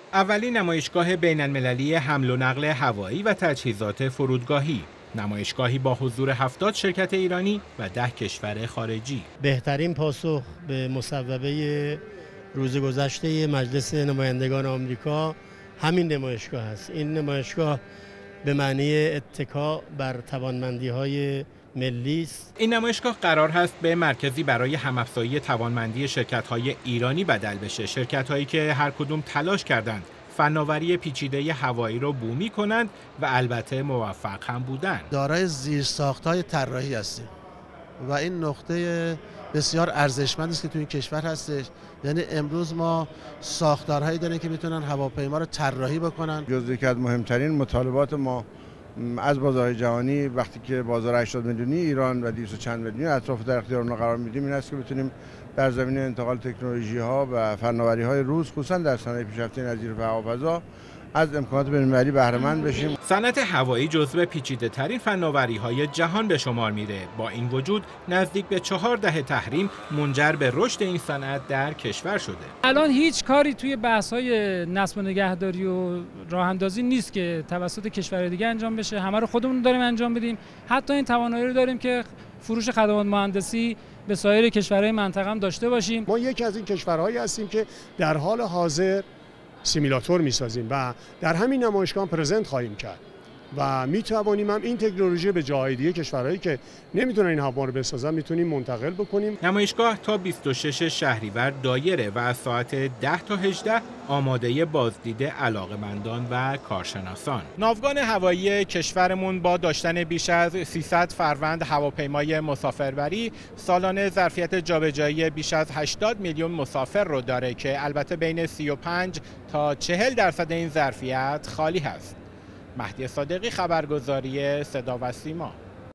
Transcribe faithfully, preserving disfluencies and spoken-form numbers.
اولین نمایشگاه بین‌المللی حمل و نقل هوایی و تجهیزات فرودگاهی، نمایشگاهی با حضور هفتاد شرکت ایرانی و ده کشور خارجی. بهترین پاسخ به مصوبه روز گذشته مجلس نمایندگان آمریکا همین نمایشگاه است. این نمایشگاه به معنی اتکا بر توانمندی‌های ملی است. این نمایشگاه قرار هست به مرکزی برای هم‌افزایی توانمندی شرکت‌های ایرانی بدل بشه، شرکت‌هایی که هر کدوم تلاش کردند فناوری پیچیده هوایی رو بومی کنند و البته موفق هم بودند. دارای زیرساخت‌های طراحی هستیم و این نقطه بسیار ارزشمندی است که تو این کشور هستش. یعنی امروز ما ساختارهایی داریم که میتونن هواپیما رو طراحی بکنن. جزو یکی از مهمترین مطالبات ما از بازار جهانی وقتی که بازار هشتاد میلیونی ایران و دویست چند میلیونی اطراف در اختیار اونها قرار میدیم این است که بتونیم در زمینه انتقال تکنولوژی ها و فناوری های روز خصوصا در صنایع پیشرفته نظیر هوافضا از امکانات بین‌المللی بهره مند بشیم. صنعت هوایی جزو پیچیده ترین فناوری های جهان به شمار میره. با این وجود نزدیک به چهار دهه تحریم منجر به رشد این صنعت در کشور شده. الان هیچ کاری توی بحث های نصب و نگهداری و راه اندازی نیست که توسط کشور دیگه انجام بشه. همه رو خودمون داریم انجام بدیم. حتی این توانایی رو داریم که فروش خدمات مهندسی به سایر کشورهای منطقه هم داشته باشیم. ما یکی از این کشورهایی هستیم که در حال حاضر سیمیلاتور میسازیم و در همین نمایشگاه پرزنت خواهیم کرد و میتوانیم هم این تکنولوژی به جاهای دیگه کشورهایی که نمیتونن این هواپیما رو بسازن میتونیم منتقل بکنیم. نمایشگاه تا بیست و شش شهریور دایره و از ساعت ده تا هجده آماده بازدید علاقه‌مندان و کارشناسان. ناوگان هوایی کشورمون با داشتن بیش از سیصد فروند هواپیمای مسافربری سالانه ظرفیت جابجایی بیش از هشتاد میلیون مسافر رو داره که البته بین سی و پنج تا چهل درصد این ظرفیت خالی هست. مهدی صادقی، خبرگزاری صدا و سیما.